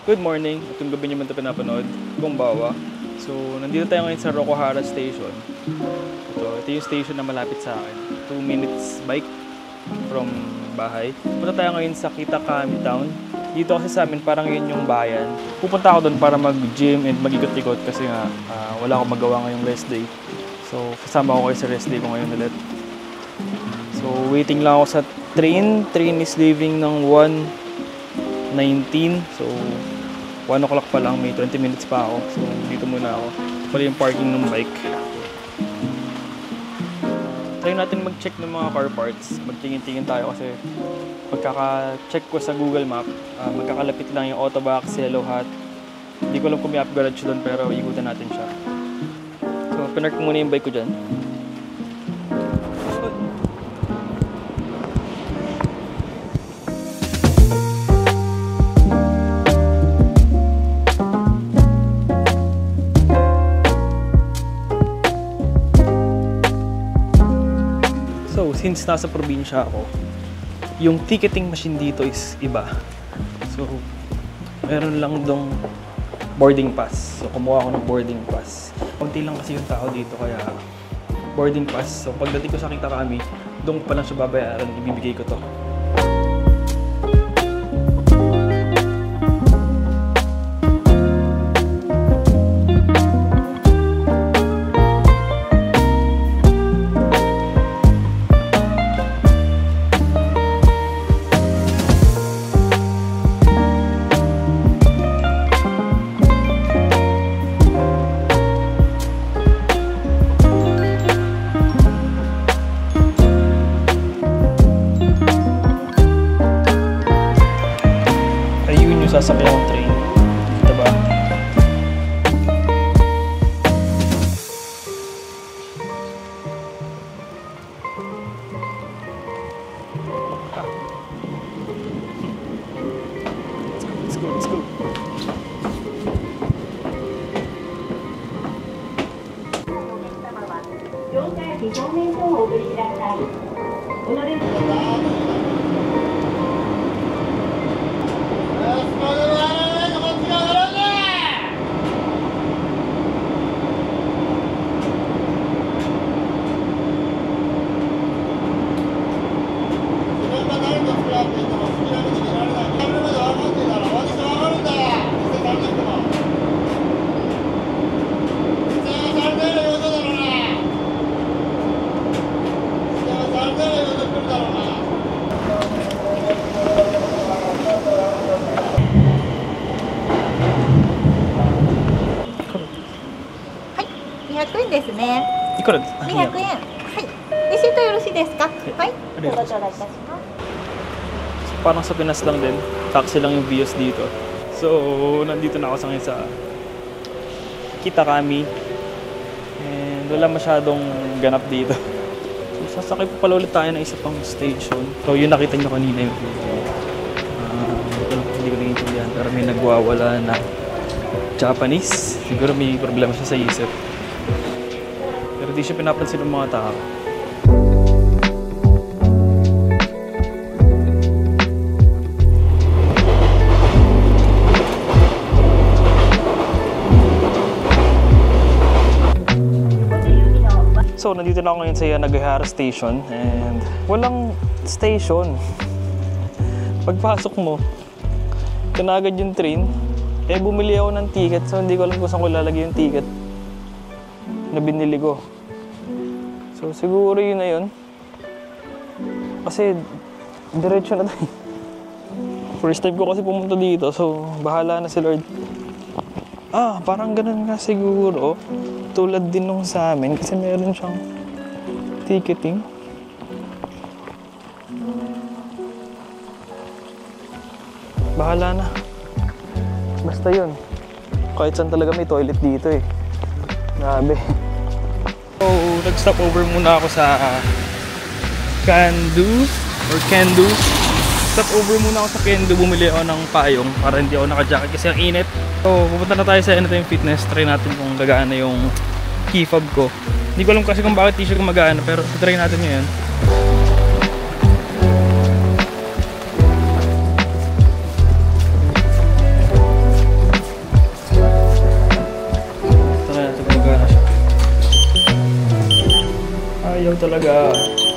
Good morning, itong gabi niyo man ito pinapanood, Gumbawa. So, nandito tayo ngayon sa Rocohara Station. Ito yung station na malapit sa akin. 2 minutes bike from bahay. Punta tayo ngayon sa Kitakami Town. Dito kasi sa amin, parang yun yung bayan. Pupunta ako doon para mag-gym and mag-ikot-ikot kasi nga wala akong magawa ngayong rest day. So, kasama ko kayo sa rest day ko ngayon ulit. So, waiting lang ako sa train. Train is leaving ng 1:19. So, 1 o'clock pa lang, may 20 minutes pa ako. So, dito muna ako. Pala yung parking ng bike. Try natin mag-check ng mga car parts. Magtingin-tingin tayo kasi pagkaka-check ko sa Google Map, magkakalapit lang yung Autobox, Yellow Hat. Hindi ko alam kung may upgrade doon pero ikutan natin siya. So, pinark ko muna yung bike ko dyan. So, since nasa probinsya ako, yung ticketing machine dito is iba. So, meron lang dong boarding pass. So, kumuha ako ng boarding pass. Kunti lang kasi yung tao dito, kaya boarding pass. So, pagdating ko sa Kitakami, doon pa lang siya babayaran, ibibigay ko to. Sasakyan ng train. Diba? Let's go, let's go. Parang sa Pinas lang din, taxi lang yung views dito. So, nandito na ako sa ngayon sa Kitakami. And wala masyadong ganap dito. So, sasakay pa pala ulit tayo ng isa pang station. So, yun nakita nyo kanina yung video. Hindi ko naiintindihan, pero may nagwawala na Japanese. Siguro may problema siya sa isip. Pero di siya pinapansin ng mga tao. So, nandito na ako ngayon sa Nagahara Station and walang station. Pagpasok mo, kanagad yung train, bumili ako ng ticket so hindi ko alam kung saan ko lalagay yung ticket na binili ko. So, siguro yun na yun. Kasi, diretso na tayo. First time ko kasi pumunta dito so bahala na si Lord. Parang ganun nga siguro. Tulad din nung sa amin kasi meron siyang ticketing. Bahala na. Basta yun. Kahit saan talaga may toilet dito eh. Grabe. So, nag-stop over muna ako sa Candu. Stop over muna ako sa Kendo, bumili ako ng payong para hindi ako naka-jacket kasi ang init. So, pupunta na tayo sa Anytime Fitness. Try natin kung gagana yung key fob ko. Hindi ko alam kasi kung bakit t-shirt ko magana, pero try natin ngayon. Power talaga.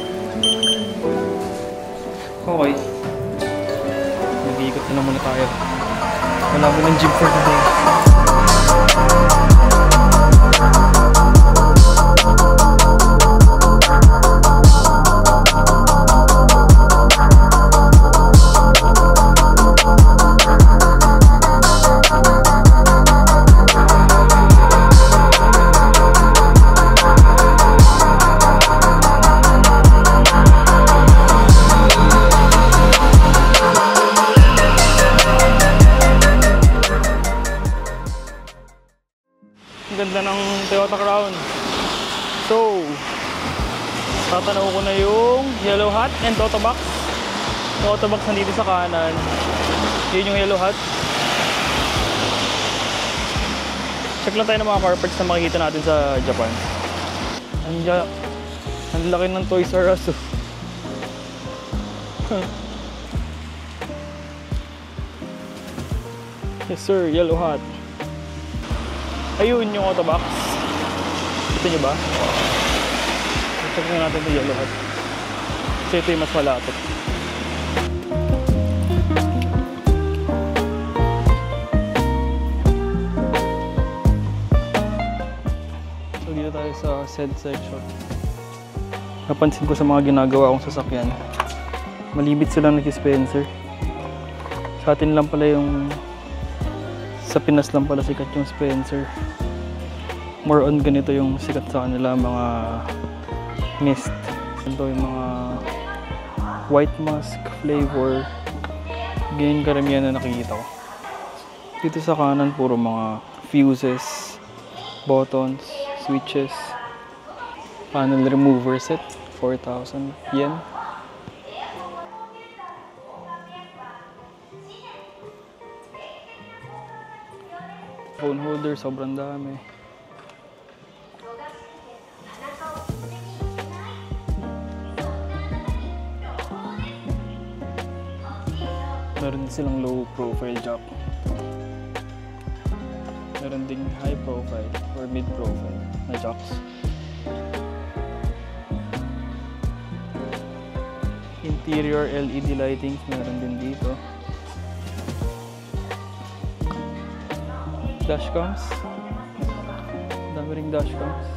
Okay. Nag-iikot na muna tayo. Wala mo ng gym for today. Ganda ng Toyota Crown. So, tatanaw ko na yung Yellow Hut and Toto Box. Toto Box nandito sa kanan. Yun yung Yellow Hut. Check lang tayo ng mga car parts na makikita natin sa Japan. Ang laki ng Toys R Us. Yes sir, Yellow Hut. Ayun yung auto box. Ito nyo ba? Check na natin yung Yellow Hut. Kasi ito yung mas malapit. So dito tayo sa SED section. Napansin ko sa mga ginagawa kong sasakyan, malibit silang nag-Spencer. Sa atin lang pala yung sa Pinas lang pala sikat yung Spencer. More on ganito yung sikat sa kanila, mga mist. Ito yung mga white musk flavor. Ganyan karamihan na nakikita ko. Dito sa kanan puro mga fuses, buttons, switches. Panel remover set, 4,000 yen. Phone holder, sobrang dami. Meron din silang low profile jack. Meron ding high profile or mid profile na jacks. Interior LED lighting meron din dito. Dashcams. Dami ring dashcams.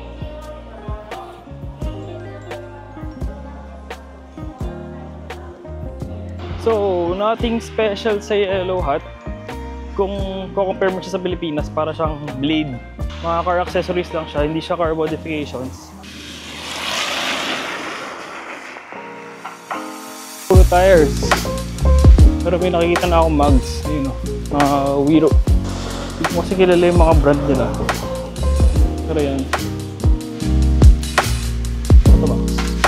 So, nothing special sa Yellow Hut. Kung compare mo siya sa Pilipinas, para siyang Blade. Mga car accessories lang siya, hindi siya car modifications. Puro tires. Pero may nakikita na akong mugs. Ayun o, mga Wiro. Hindi ko kasi kilala yung mga brand nila. Pero yan. Ito ba?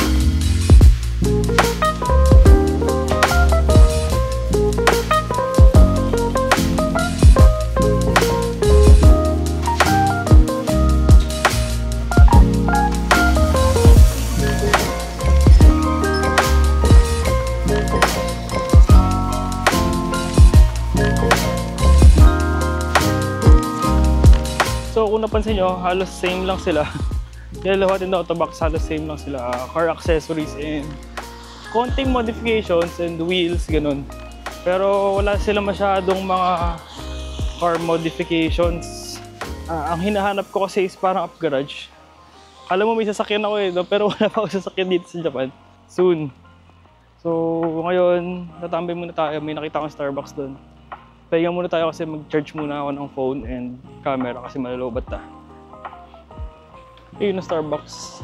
So kung napansin nyo, halos same lang sila. Yellow Hut and Auto Box, halos same lang sila. Car accessories and konting modifications and wheels, ganun. Pero wala sila masyadong mga car modifications. Ang hinahanap ko kasi is parang up garage. Alam mo may sasakyan ako no? Pero wala pa ako sasakyan dito sa Japan. Soon. So ngayon, natambay muna tayo. May nakita akong Starbucks doon. Pahinga muna tayo kasi mag-charge muna ako ng phone and camera kasi malalobat na. Ayun na Starbucks.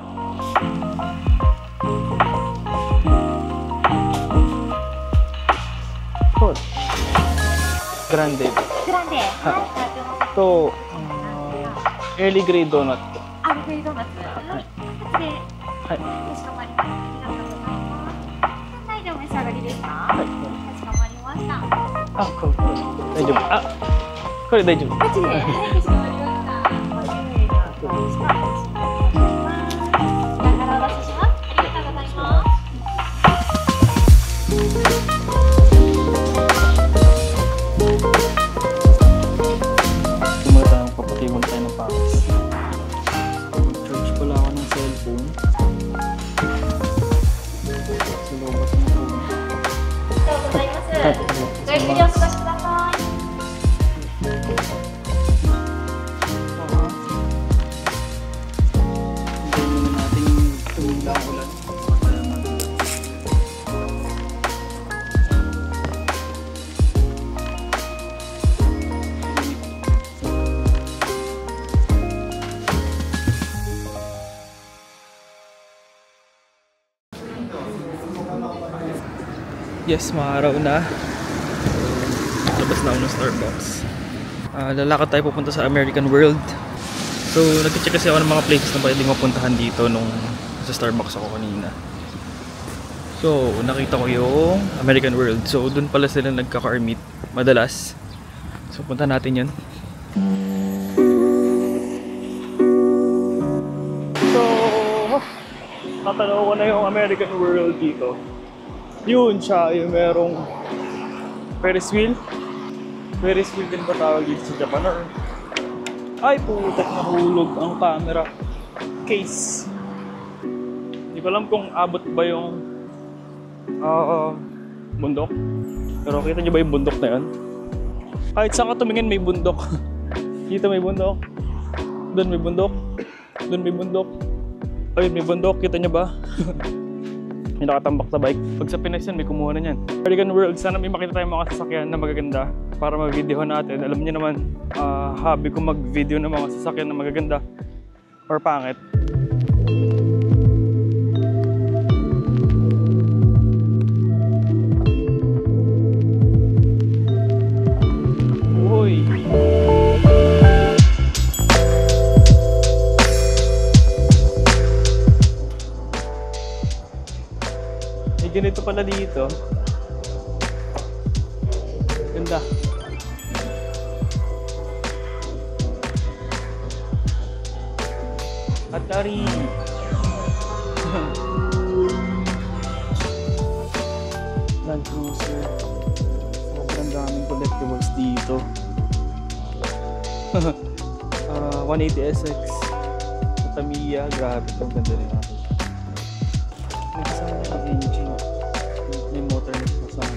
Cool. Grande. Grande. Ito, early grey donut. Early grey donut. Hai. Hai. でお召し上がりですか？はい。かしこまりました。 あ、これ大丈夫。あ、これ大丈夫。 こっちで。はい、かしこまりました。ご注意がお願いします。だからお出しします。ありがとうございます。Muna tayo, papatay muna tayo ng pawis. Mag-charge pala ako ng cellphone. ゆっくりお過ごしください。 Hintayin muna natin tumila ang ulan. Yes, mga araw na. Labas na ako ng Starbucks. Lalakad tayo pupunta sa American World. So, nag-check kasi ako ng mga places na pwedeng mapuntahan dito nung sa Starbucks ako kanina. So, nakita ko yung American World. So, dun pala sila nagka-car meet madalas. So, punta natin yun. So, natanaw ko na yung American World dito. Yun siya, yung merong Ferris wheel. Ferris wheel din ba tawag dito sa Japan? Or... Ay, putak, nahulog ang camera case. Hindi ko alam kung abot ba yung bundok. Pero kita nyo ba yung bundok na yun? Kahit saan ka tumingin may bundok. Dito may bundok. Doon may bundok. Doon may bundok. Ayun, may bundok. Kita nyo ba? May nakatambak sa bike. Pag sa Pinas yan, may kumuha na yan. American World, sana may makita tayong mga sasakyan na magaganda para mag-videohan natin. Alam niyo naman, hobby ko mag-video ng mga sasakyan na magaganda or pangit. Uy! Ganito pala dito. Ganda. Atari. Land Cruiser. Sobrang daming collectibles dito. 180 SX. Tamiya. Grabe. Ang ganda rin natin. May kasama na yung engine. May motor na kasama.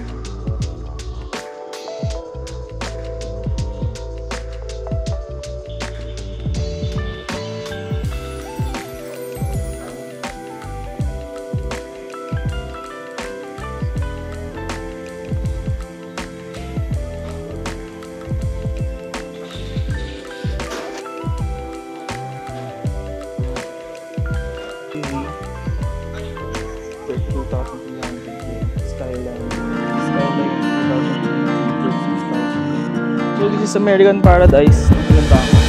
So this is American Paradise. Ganda ako.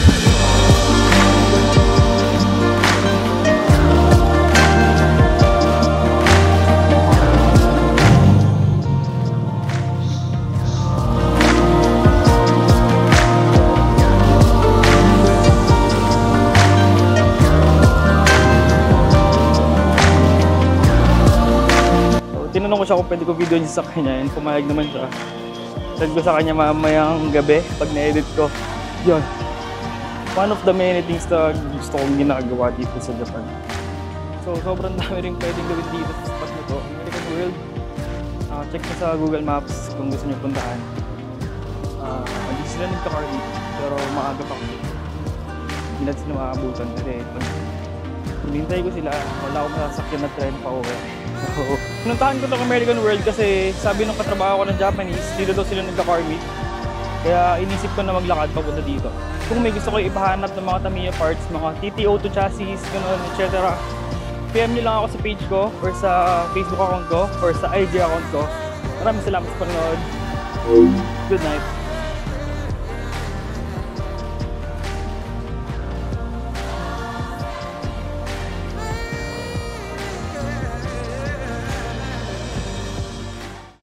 Tinanong ko siya kung pwede ko video niya sa kanya and pumayag naman siya. Send ko sa kanya mamayang gabi pag na-edit ko. Yun. One of the many things na gusto kong ginagawa dito sa Japan. So sobrang dami rin pwedeng gawin dito sa spot na to. American World. Check nyo sa Google Maps kung gusto nyo puntahan. Hindi sila nagka-car meet, pero maaga pa kasi. Hindi natin sila maaabutan kasi pag hinintay ko sila, wala akong masasakyan na train pa uwi. So, pinuntahan ko ng American World kasi sabi ng katrabaho ko ng Japanese, dito daw sila nagka-car meet. Kaya inisip ko na maglakad papunta dito. Kung may gusto ko ipahanap ng mga Tamiya parts, mga TT02 chassis, gano'n, etc. PM nyo lang ako sa page ko, or sa Facebook account ko, or sa IG account ko. Maraming salamat sa panonood. Good night.